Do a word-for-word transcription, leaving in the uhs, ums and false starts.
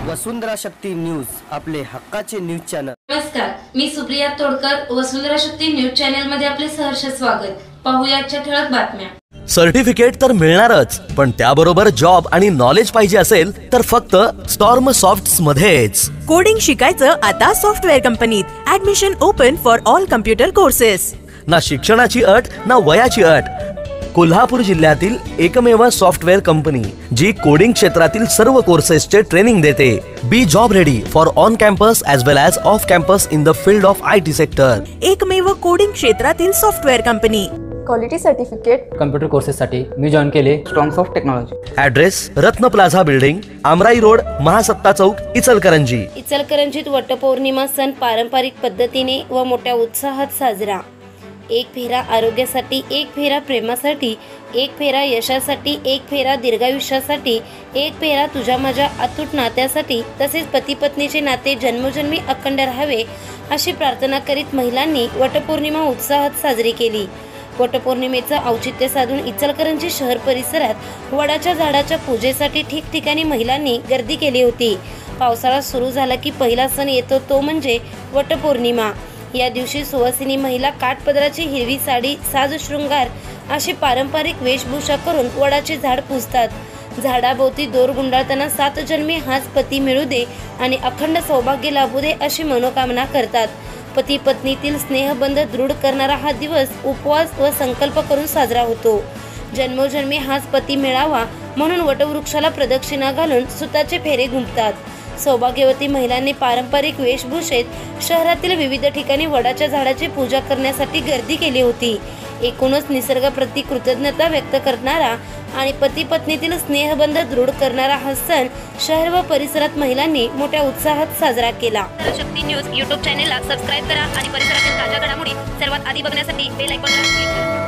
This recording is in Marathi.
वसुंधरा शक्ती न्यूज, आपले हक्काचे न्यूज चॅनल। नमस्कार, मी सुप्रिया तोडकर, वसुंधरा शक्ती न्यूज चॅनल मध्ये आपले सहर्ष स्वागत। पाहूया आजच्या ठळक बातम्या। सर्टिफिकेट तर मिळणारच, पण त्याबरोबर जॉब आणि नॉलेज पाहिजे असेल तर फक्त स्टॉर्म सॉफ्ट्स मध्येच। कोडिंग शिकायचं आता सॉफ्टवेअर कंपनीत। Admission open for all computer courses. ना शिक्षणाची अट ना वयाची अट। कोल्हापूर जिल्ह्यातील एकमेव सॉफ्टवेअर कंपनी जी कोडिंग क्षेत्रातील सर्व कोर्सेसचे ट्रेनिंग देते। Be job ready for on campus as well as off campus in the field of I T sector. एकमेव कोडिंग क्षेत्रातील सॉफ्टवेअर कंपनी। क्वालिटी सर्टिफिकेट कम्प्युटर कोर्सेससाठी मी जॉईन केले strong soft technology. Address Ratna plaza building, Amrai road, Mahasatta chowk, Ichalkaranji. इचलकरंजीत वटपौर्णिमा सण पारंपरिक पद्धतीने व मोठ्या उत्साहात साजरा। एक फेरा आरोग्यासाठी, एक फेरा प्रेमासाठी, एक फेरा यशासाठी, एक फेरा दीर्घायुष्यासाठी, एक फेरा तुझ्या माझ्या अतूट नात्यासाठी, तसेच पती पत्नीचे नाते जन्मोजन्मी अखंड राहावे अशी प्रार्थना करीत महिलांनी वटपौर्णिमा उत्साहात साजरी केली। वटपौर्णिमेचं औचित्य साधून इचलकरंजी शहर परिसरात वडाच्या झाडाच्या पूजेसाठी ठिकठिकाणी महिलांनी गर्दी केली होती। पावसाळा सुरू झाला की पहिला सण येतो तो म्हणजे वटपौर्णिमा। या दिवशी सुवासिनी महिला काठपदराची हिरवी साडी, साज शृंगार अशी पारंपरिक वेशभूषा करून वडाचे झाड पूजतात। झाडाभोवती दोर गुंडाळताना सात जन्मी हाच पती मिळू दे आणि अखंड सौभाग्य लाभू दे अशी मनोकामना करतात। पती पत्नीतील स्नेहबंध दृढ करणारा हा दिवस उपवास व संकल्प करून साजरा होतो। जन्मोजन्मी हाच पती मिळावा म्हणून वटवृक्षाला प्रदक्षिणा घालून सुताचे फेरे घुमतात। सौभाग्यवती महिलांनी पारंपरिक वेशभूषेत शहरातील विविध ठिकाणी वडाच्या झाडाची पूजा करण्यासाठी गर्दी केली होती। एकूणच निसर्गाप्रती कृतज्ञता व्यक्त करणारा आणि पती पत्नीतील स्नेहबंध दृढ करणारा हा सण शहर व परिसरात महिलांनी मोठ्या उत्साहात साजरा केला। शक्ती न्यूज यूट्यूब चॅनेलला सबस्क्राईब करा आणि परिसरातील ताज्या घडामोडी सर्वात आधी बघण्यासाठी बेल आयकॉनला क्लिक करा।